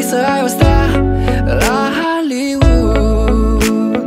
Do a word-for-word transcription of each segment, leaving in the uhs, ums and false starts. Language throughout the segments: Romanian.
să ai o stea la Hollywood.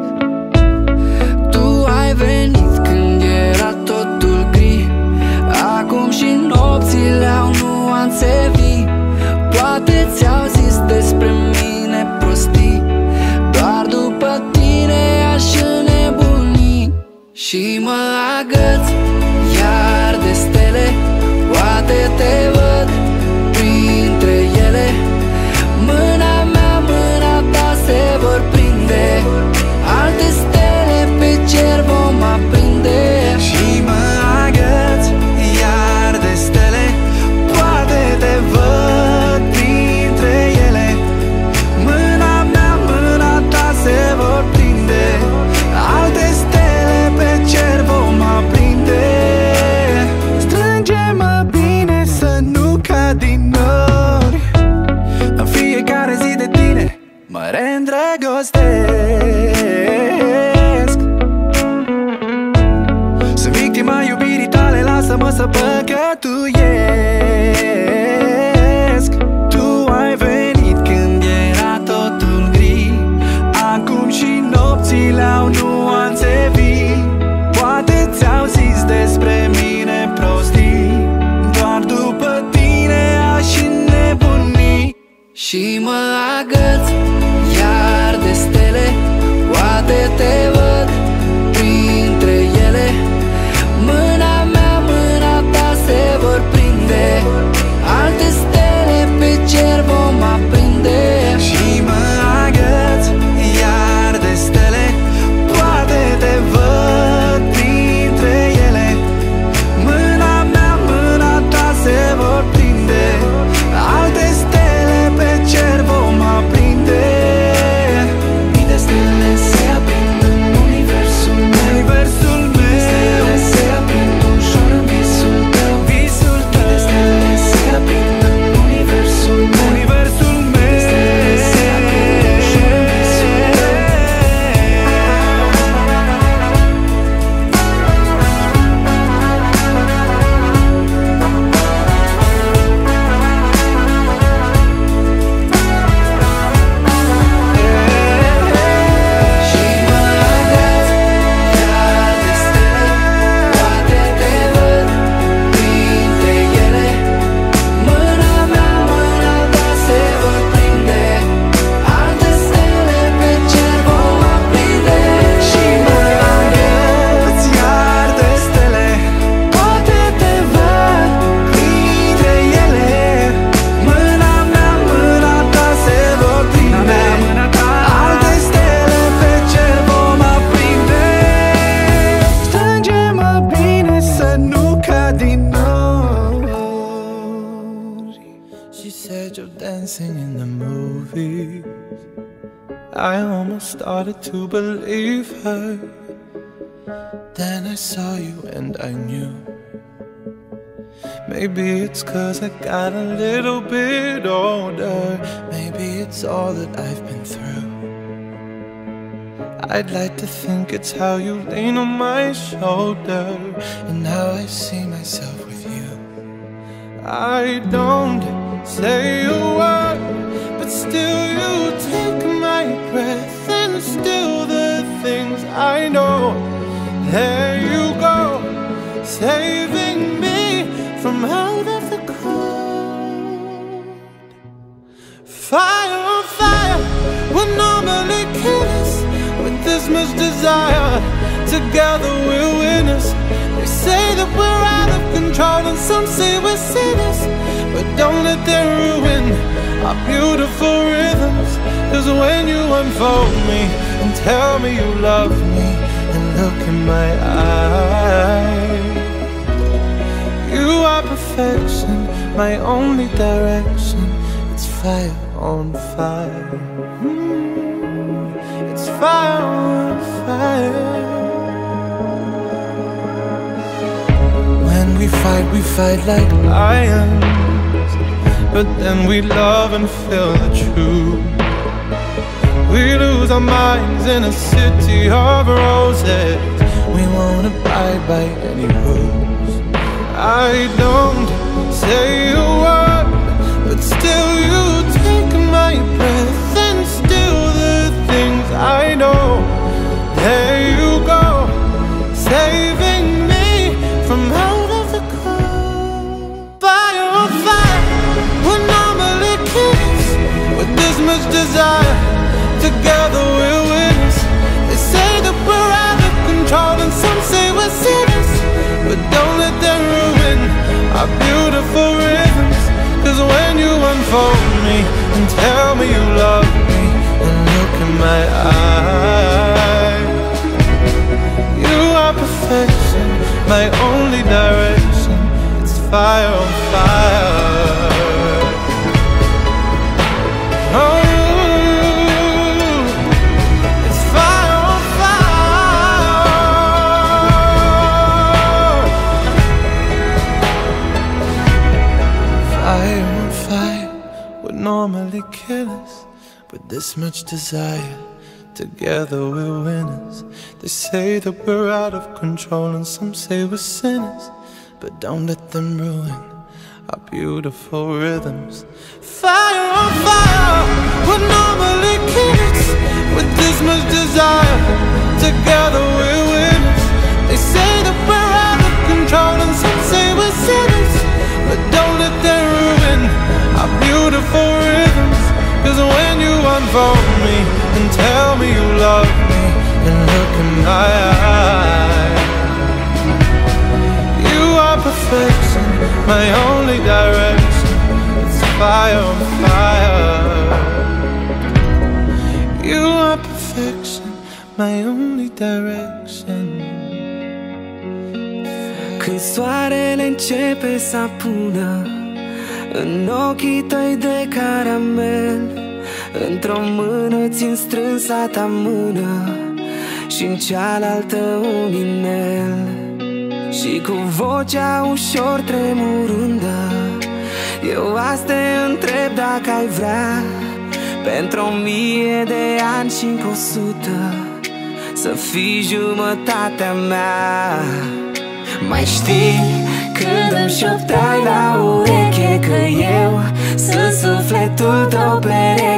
Tu ai venit când era totul gri, acum și nopțile au nuanțe vii. Poate ți-au zis despre mine prostii, doar după tine aș înnebuni. Și mă agăț iar de stele, poate te văd printre ele. Mâna mea, mâna ta se vor prinde, alte stele pe cer vom aprinde. Și mă agăț iar de stele, poate te văd printre ele. Mâna mea, mâna ta se vor prinde, alte stele pe cer vom aprinde. Strânge-mă bine să nu cad din nori, în fiecare zi de tine mă reîndrăgostesc. Sunt victima iubirii tale, lasă-mă să păcătuiesc. Tu ai venit când era totul gri, acum și nopțile au nuanțe vii. Poate ți-au zis despre mine prostii, doar după tine aș înnebuni. Și mă agăț iar de stele, poate te văd printre ele. Mâna mea, mâna ta se vor prinde, alte stele pe cer vom aprinde. Și mă agăț iar de stele, poate te văd printre ele. Mâna mea, mâna ta se vor prinde, alte stele pe cer vom aprinde. Mii de stele se aprind în universul meu, universul meu. Stele se aprind ușor în visul tău, visul tău. Mii de stele se aprind în universul meu, universul meu. Stele se aprind ușor în visul tău. Și mă agăț iar de stele, poate te văd printre ele. Mâna mea, mâna ta se vor prinde, alte stele pe cer vom aprinde. Și mă agăț iar de stele, poate te văd printre ele. Mâna mea, mâna ta se vor prinde, alte stele pe cer vom aprinde. Strânge-mă bine să nu cad din nori. She said you're dancing in the movies. I almost started to believe her. Then I saw you and I knew. Maybe it's 'cause I got a little bit older. Maybe it's all that I've been through. I'd like to think it's how you lean on my shoulder, and how I see myself with you. I don't say a word, but still you take my breath and still the things I know. There you go, saving me from out of the cold. Fire on fire, what normally kill us with this much desire. Together we're winners. They say that we're out of control, and some say we're sinners, but don't let them ruin our beautiful rhythms. 'Cause when you unfold me and tell me you love me and look in my eyes, you are perfection, my only direction. It's fire on fire. Mm, it's fire on fire. When we fight, we fight like lions, but then we love and feel the truth. We lose our minds in a city of roses. We won't abide by any rules. I don't say a word, but still you take my desire. Together we're winners. They say that we're out of control and some say we're sinners, but don't let them ruin our beautiful rhythms. Cause when you unfold me and tell me you love me and look in my eyes, you are perfection, my only direction. It's fire on fire. Oh, it's fire on fire. Fire on fire would normally kill us, but this much desire, together we're winners. They say that we're out of control and some say we're sinners, but don't let them ruin our beautiful rhythms. Fire on fire would normally kill us, with this much desire, together we're winners. They say that we're out of control and some say we're sinners, but don't let them ruin our beautiful rhythms. Cause when you unfold me and tell me you love me and look in my eyes, you are perfection, my only direction. It's fire on fire. You are perfection, my only direction. Când soarele începe să apună în ochii tăi de caramel, într-o mână țin strânsa ta mână și în cealaltă un inel. Și cu vocea ușor tremurândă eu azi te întreb dacă ai vrea, pentru o mie de ani și încă o sută, să fii jumătatea mea. Mai știi când îmi șopteai la ureche că eu sunt sufletul tău pereche?